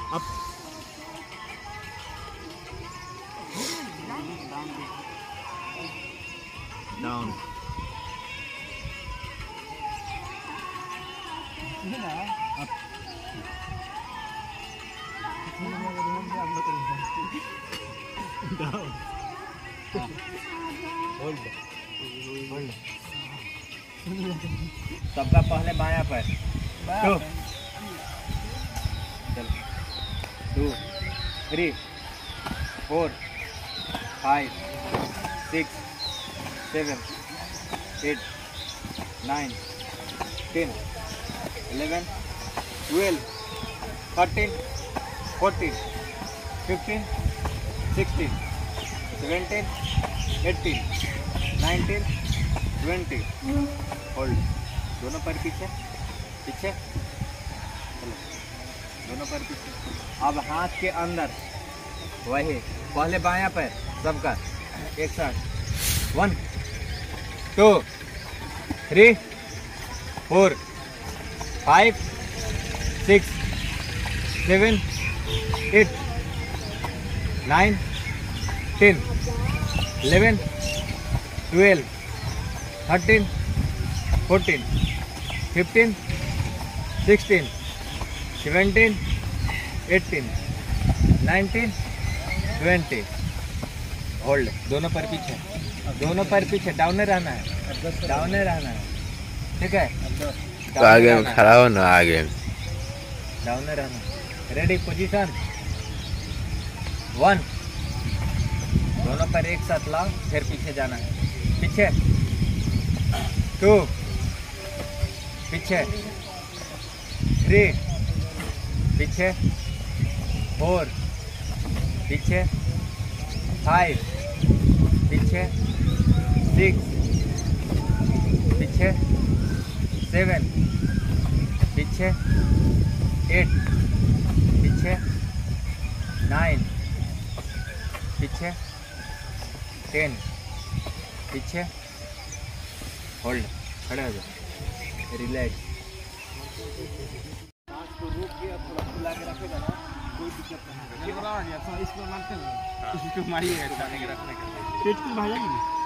Up down up down hold hold. सबका पहले बायां पैर। चलो 2 3 4 5 6 7 8 9 10 11 12 13 14 15 16 17 18 19 20। होल्ड। दोनों पैर पीछे पीछे। चलो दोनों पैर पीछे। अब हाथ के अंदर वही पहले बायां पैर सबका एक साथ। 1 2 3 4 5 6 7 8 9 10 11 12 13 14 15 16 17 18 19 20। होल्ड। दोनों पैर पीछे। दोनों पैर पीछे। डाउन रहना है। डाउन रहना है। ठीक है। तो आगे में खड़ा हो ना। आगे डाउन रहना। Ready position 1। दोनों पैर एक साथ लाओ फिर पीछे जाना है। पीछे 2 पीछे 3 पीछे 4 पीछे 5 पीछे 6 पीछे 7 पीछे 8 पीछे 9 पीछे 10 पीछे। होल्ड। खड़े हो जाओ। रिलैक्स। सांस को रोक के थोड़ा फुला के रखेगा ना कोई दिक्कत नहीं है। इसको मारते हैं इसको मारिएगा रखने के पेट को भागेगी।